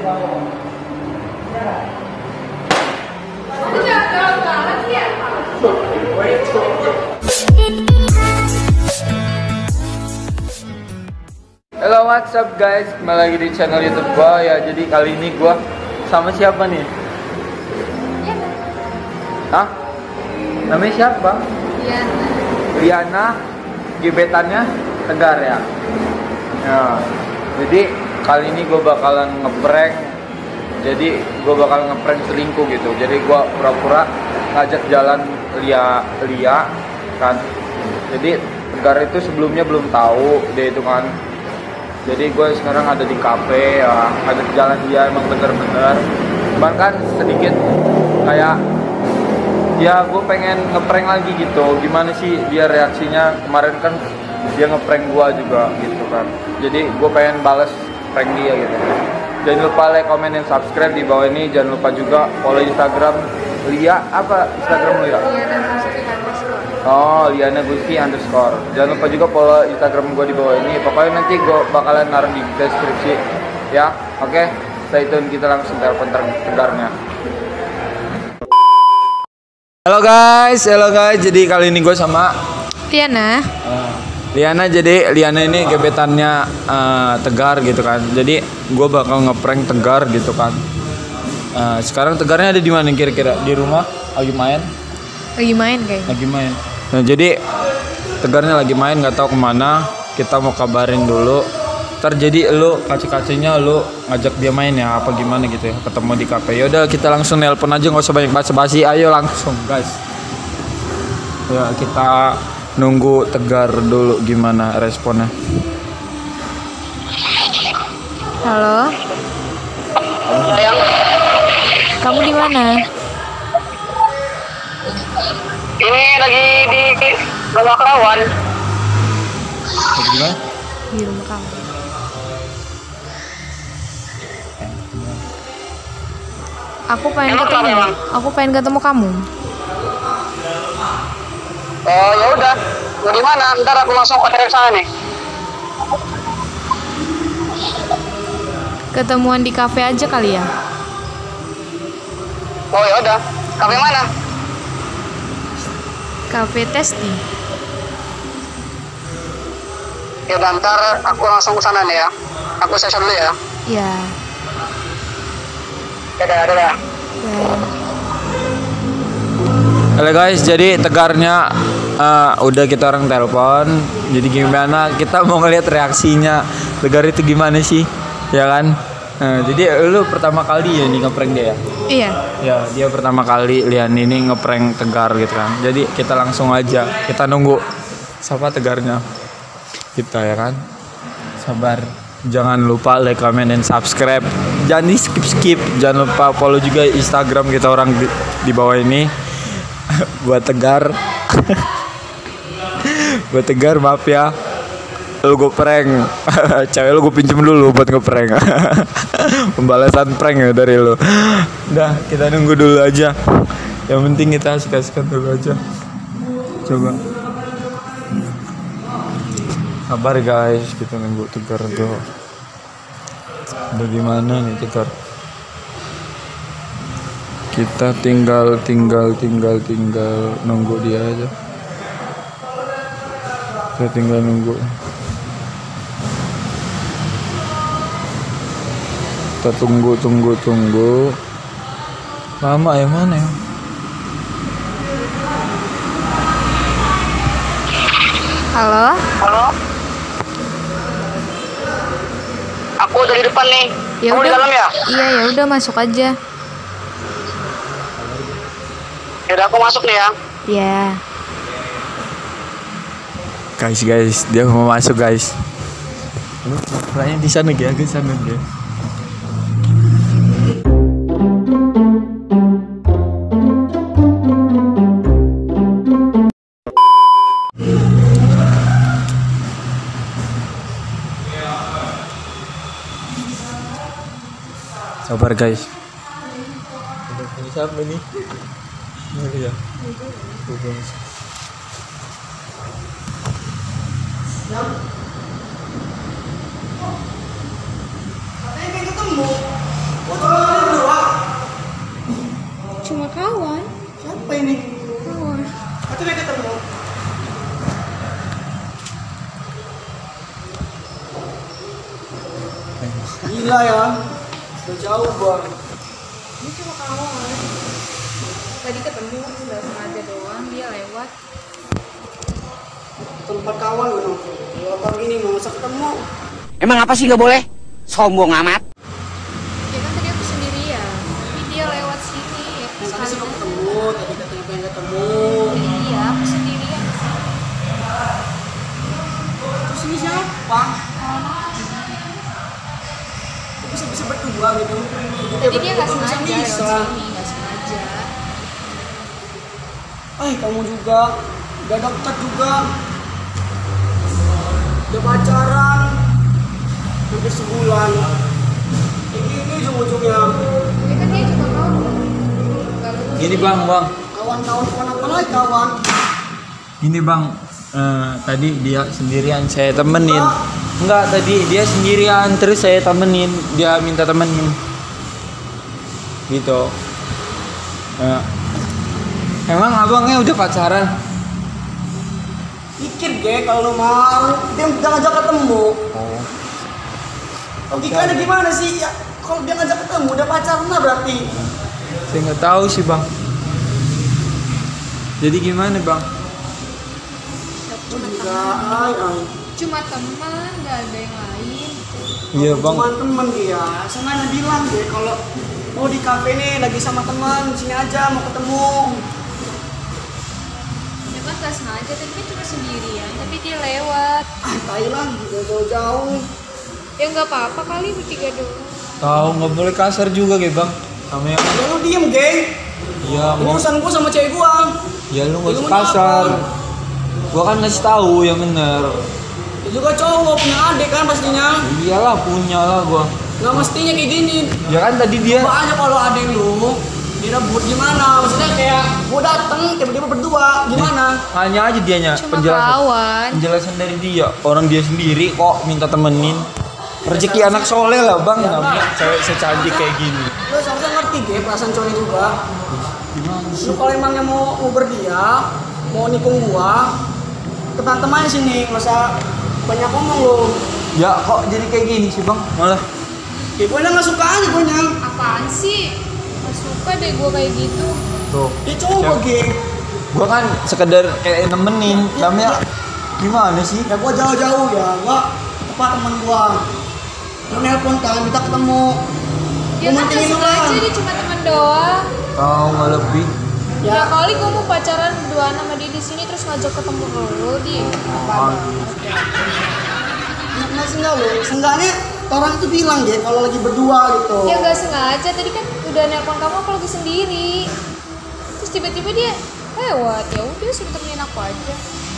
Hello, what's up guys? Kembali lagi di channel YouTube gua ya. Jadi kali ini gua sama siapa nih? Hah? Namanya siapa? Liana. Gebetannya Tegar ya. Ya. Jadi kali ini gue bakalan ngeprank. Jadi gue bakal ngeprank selingkuh gitu. Jadi gue pura-pura ngajak jalan Lia kan. Jadi Tegar itu sebelumnya belum tahu dia itu kan. Jadi gue sekarang ada di kafe ya, ngajak jalan dia emang bener-bener. Cuman kan sedikit kayak ya gue pengen ngeprank lagi gitu. Gimana sih dia reaksinya? Kemarin kan dia ngeprank gue juga gitu kan. Jadi gue pengen bales prank dia gitu. Jangan lupa like, comment, dan subscribe di bawah ini. Jangan lupa juga follow Instagram Lia. Apa Instagram lu ya? Oh, Liana Gusti _ Jangan lupa juga follow Instagram gue di bawah ini. Pokoknya nanti gue bakalan naruh di deskripsi ya. Oke, stay tune, kita langsung telepon Tegarnya. Halo guys. Jadi kali ini gue sama Liana. Jadi Liana ini gebetannya Tegar gitu kan. Jadi gue bakal ngeprank Tegar gitu kan. Sekarang Tegarnya ada di mana kira-kira? Di rumah? Lagi main kayaknya. Lagi main. Nah jadi Tegarnya lagi main, nggak tahu kemana. Kita mau kabarin dulu. Ntar jadi lu kaci-kacinya lu ngajak dia main ya, apa gimana gitu ya, ketemu di kafe. Yaudah kita langsung nelpon aja, nggak usah banyak basa-basi. Ayo langsung guys. Ya kita nunggu Tegar dulu gimana responnya. Halo. Kamu di mana? Ini lagi di rumah kawan. Lagi di mana? Di rumah kamu. Aku pengen ketemu kamu. Oh ya udah, mau di mana? Ntar aku langsung ke sana nih. Ketemuan di kafe aja kali ya. Oh ya udah, kafe mana? Kafe Testi. Ya udah, ntar aku langsung ke sana nih ya. Aku session dulu ya. Ya. Dadah. Ya. Halo guys, jadi Tegarnya udah kita orang telepon. Jadi gimana? Kita mau ngeliat reaksinya Tegar itu gimana sih, ya kan? Jadi lu pertama kali ya nih ngeprank dia ya? Iya. Ya, dia pertama kali Lian ini ngeprank Tegar gitu kan. Jadi kita langsung aja, kita nunggu siapa Tegarnya. Kita ya kan. Sabar. Jangan lupa like, comment, dan subscribe. Jangan di skip. Jangan lupa follow juga Instagram kita orang di bawah ini. Buat Tegar. Buat Tegar maaf ya. Lu gue prank. Cewek lu gue pinjem dulu buat ngeprank. Pembalasan prank ya dari lu. Udah, kita nunggu dulu aja. Yang penting kita asik-asikan dulu aja. Coba. Sabar guys, kita nunggu Tegar tuh. Bagaimana nih Tegar? Kita tinggal nunggu dia aja. Kita tinggal nunggu. Kita tunggu. Lama ya, mana ya? Halo. Aku udah di depan nih. Ya Kamu di udah. dalam ya? Iya, ya udah masuk aja. Ya udah, aku masuk nih ya. Ya. Guys, dia mau masuk guys. Lu di sana dia, ke sana dia. Sabar guys. Ini siapa nih? Ini ya. Gila ya. Udah jauh bang. Ini cuma kawan. Tadi ketemu nggak sengaja doang dia lewat. Tempat kawan gue nongkrong. Kalau orang gini mau masa ketemu. Emang apa sih nggak boleh? Sombong amat. Ya kan tadi aku sendirian, tapi dia lewat sini. Ya, Yang tadi sih mau ketemu, tadi katanya pengen ketemu. Iya, aku sendirian. Terus ini siapa? Kok bisa berdua gitu? Jadi dia nggak Berdua sengaja lewat bisa. sini, nggak sengaja. Kamu juga udah deket juga. Udah pacaran hampir sebulan. Kayak gini ujung-ujungnya. Ya kan dia cuma kawan. Nggak betul. Gini bang. Kawan-kawan apa lagi kawan? Gini bang, tadi dia sendirian saya temenin. Enggak, tadi dia sendirian terus saya temenin. Dia minta temenin. Gitu. Emang abangnya udah pacaran? Pikir ge kalau lu mau dia ngajak ketemu. Oh. Logikanya gimana sih? Ya kalau dia ngajak ketemu udah pacaran lah berarti. Saya nggak tahu sih bang. Jadi gimana bang? Cuma teman, nggak ada yang lain. Iya bang. Cuma temen dia. Sengaja bilang deh kalau mau di kafe nih lagi sama teman sini aja mau ketemu. Ya kan nggak sengaja, tadi kan cuma sendirian, tapi dia lewat. Thailand udah jauh-jauh. Ya nggak apa-apa kali bertiga doang. Tahu nggak boleh kasar juga kayak bang. Sama yang Ya lu diem geng. iya Ini mau. urusan gua sama cewek gua. Ya lu nggak Lu usah mau kasar. apa? Gua kan ngasih tahu yang bener. Dia juga cowok punya adik kan pastinya. Iyalah punya lah gua. Nggak mestinya kayak gini. Ya kan tadi dia. Coba aja kalau adik lu direbut gimana? Maksudnya kayak gua dateng tiba-tiba berdua gimana? Hanya aja dianya Cuma kawan. penjelasan dari dia. Orang dia sendiri kok minta temenin. Rezeki anak soleh lah bang, namanya cewek secantik kayak gini. Lu seharusnya ngerti deh perasaan cowok juga. Gimana Lu kalau emangnya mau berdia, mau nikung gua, ke teman-teman sini, nggak usah banyak ngomong lu. Ya kok jadi kayak gini sih bang? Malah Ya gua nggak suka aja gua nyang. Apaan sih? Gak suka deh gue kayak gitu. tuh. Dia cowok geng. Gua kan sekedar kayak nemenin, namanya gimana sih? Ya gua jauh-jauh ya, gua tempat teman gua. Lu nelpon kan, minta ketemu. Ya Gua kan gak mentingin lu sengaja, lah. dia cuma teman doang. Tahu nggak lebih? Ya kali gue mau pacaran berduaan sama dia di sini terus ngajak ketemu lo dia. Apa? Nah, enggak lu, seenggaknya orang itu bilang deh kalau lagi berdua gitu. Ya gak sengaja, tadi kan udah nelpon kamu aku lagi sendiri. Terus tiba-tiba dia lewat, ya udah suruh temenin aku aja.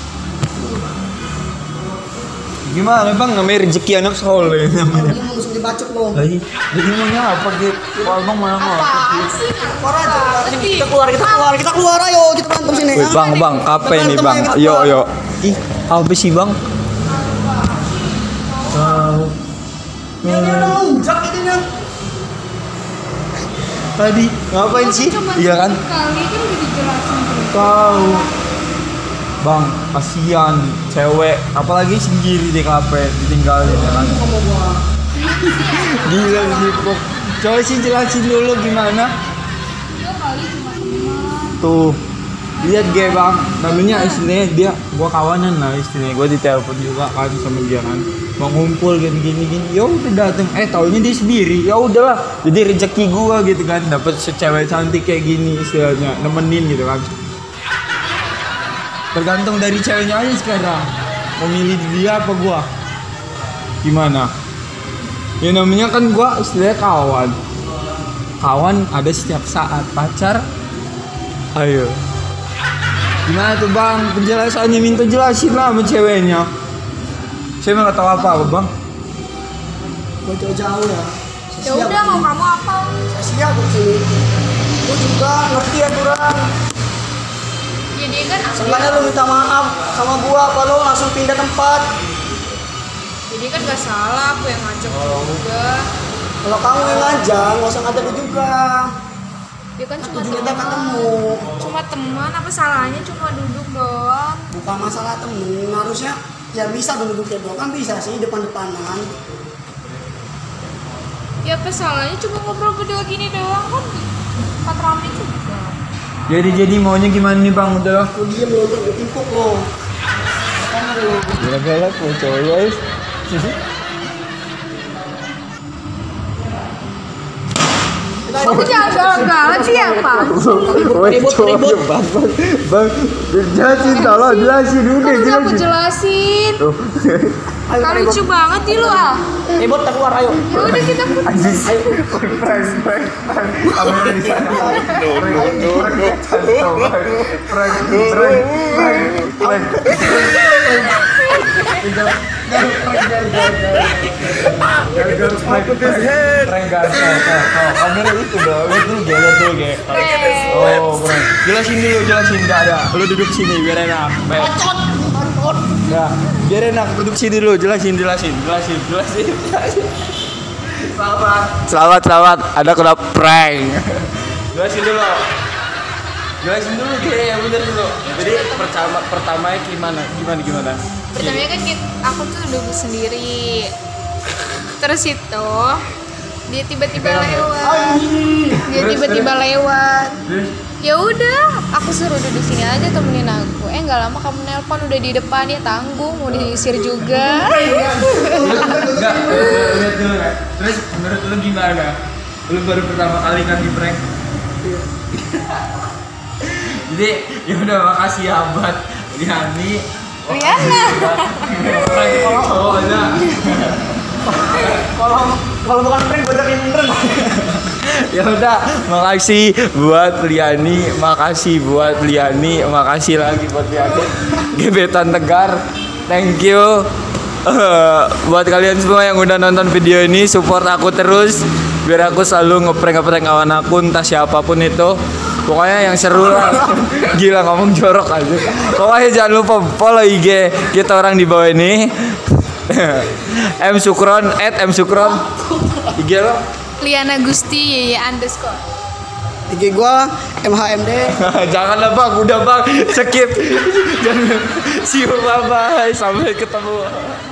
Gimana bang? Namanya rezeki anak soleh namanya. Dia mau langsung dibacok lo. Lagi, jadi maunya apa gitu? Kalau bang mana mau? Apaan sih? Keluar aja, keluar sini. Kita keluar, ayo kita berantem sini. Wih, bang, kape nih bang. Yo. Ih, apa sih bang? Tahu. Dia udah ngelunjak ini Nang. Tadi ngapain sih? Iya kan? Kali kan udah dijelasin tuh. Tahu. Bang, kasihan cewek, apalagi sendiri di kafe ditinggalin ya kan. Gila sih, kok. Coba sih jelasin dulu gimana. Dia kali cuma teman. Tuh, lihat gue bang, namanya istilahnya dia, gua kawanan lah istilahnya, gua ditelepon juga kan sama dia kan, mau ngumpul gini, ya udah dateng, taunya dia sendiri, ya udahlah, jadi rezeki gua gitu kan, dapet secewek cantik kayak gini istilahnya, nemenin gitu kan. Tergantung dari ceweknya aja sekarang, mau milih dia apa gua, gimana? Ya namanya kan gua istilahnya kawan ada setiap saat, pacar, ayo. Gimana tuh bang, penjelasannya minta jelasin lah sama ceweknya. Saya nggak tahu apa bang. Gua jauh-jauh ya. Ya udah mau kamu apa? Saya siap gua sini. Gua juga ngerti aturan. Ya dia kan aku. Sengaja lu minta maaf sama gua, apa lu langsung pindah tempat. Jadi kan gak salah, aku yang ngajak juga. Kalau kamu yang ngajak, nggak usah ngajak dia juga. Dia kan cuma Tujuannya teman. ketemu. Cuma teman, apa salahnya cuma duduk doang. Bukan masalah temen, harusnya ya bisa duduk doang kan bisa sih depan-depanan. Ya apa salahnya cuma ngobrol berdua gini doang kan 4 rame juga. Jadi maunya gimana nih bang? Udah Lu diem lo, gue timpuk lo. Makanya lo. galak mau cowok guys. Kamu jangan galak sih apa? Bang, jelasin tolong jelasin udah Kan aku jelasin. Kan lucu banget nih lu ah. Bot, kita keluar ayo. Ya udah kita Prank. Kamera di sana. Prank. Kamera itu dong, itu lihat tuh kayak. Oh, prank. Jelasin enggak ada. Lu duduk sini biar enak. Ya, biar enak duduk sini dulu, jelasin. Selamat. Ada kena prank. Jelasin dulu kayak yang bener dulu. Jadi pertamanya gimana? Pertamanya kan aku tuh duduk sendiri. Terus itu dia tiba-tiba lewat. Ya udah, aku suruh duduk sini aja temenin aku. Nggak lama kamu nelpon udah di depan, ya tanggung mau diusir juga. Enggak, lihat dulu kan. Terus menurut lu gimana? Lu baru pertama kali kan di prank. Jadi ya udah makasih ya buat Riana. Cowok aja. Kalau bukan prank gue jadi beneran. Ya udah, makasih buat Liani, makasih lagi buat Liani. Gebetan Tegar, thank you. Buat kalian semua yang udah nonton video ini, support aku terus biar aku selalu ngeprank kawan aku, entah siapapun itu. Pokoknya yang seru lah. Gila ngomong jorok aja. Pokoknya jangan lupa follow IG kita orang di bawah ini. @msukron IG lo Liana Gusti _. IG gua MHMD. Janganlah bang, udah bang, skip. Jangan. See you, bye bye, sampai ketemu.